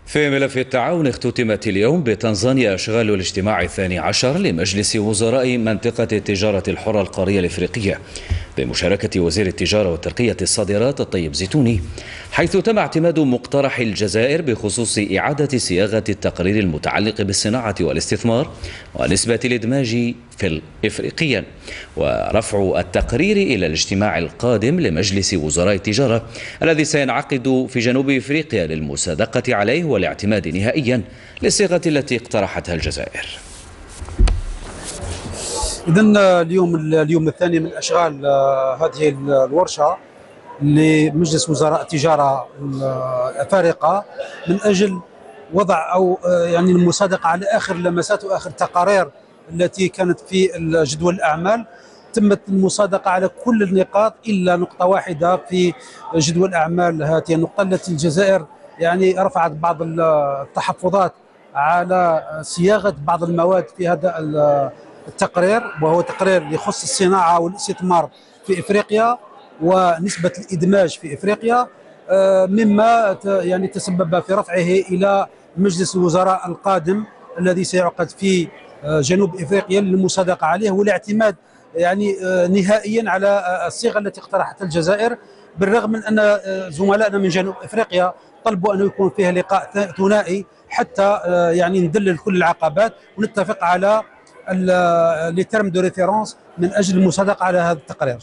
في ملف التعاون اختتمت اليوم بتنزانيا أشغال الاجتماع الثاني عشر لمجلس وزراء منطقة التجارة الحرة القارية الإفريقية بمشاركة وزير التجارة وترقية الصادرات الطيب زيتوني، حيث تم اعتماد مقترح الجزائر بخصوص إعادة صياغة التقرير المتعلق بالصناعة والاستثمار ونسبة الإدماج في إفريقيا، ورفع التقرير إلى الاجتماع القادم لمجلس وزراء التجارة الذي سينعقد في جنوب إفريقيا للمصادقة عليه والاعتماد نهائيا للصيغة التي اقترحتها الجزائر. إذن اليوم الثاني من أشغال هذه الورشة لمجلس وزراء التجارة الأفارقة من أجل وضع أو يعني المصادقة على آخر لمسات وآخر تقارير التي كانت في جدول الأعمال. تمت المصادقة على كل النقاط إلا نقطة واحدة في جدول الأعمال، هذه النقطة التي الجزائر يعني رفعت بعض التحفظات على صياغة بعض المواد في هذا التقرير، وهو تقرير يخص الصناعة والاستثمار في إفريقيا ونسبة الإدماج في إفريقيا، مما يعني تسبب في رفعه إلى مجلس الوزراء القادم الذي سيعقد في جنوب إفريقيا للمصادقة عليه والاعتماد يعني نهائيا على الصيغة التي اقترحتها الجزائر، بالرغم من أن زملائنا من جنوب إفريقيا طلبوا أن يكون فيها لقاء ثنائي حتى يعني ندلل كل العقبات ونتفق على لي تيرم دو ريفيرونس من أجل المصادقة على هذا التقرير.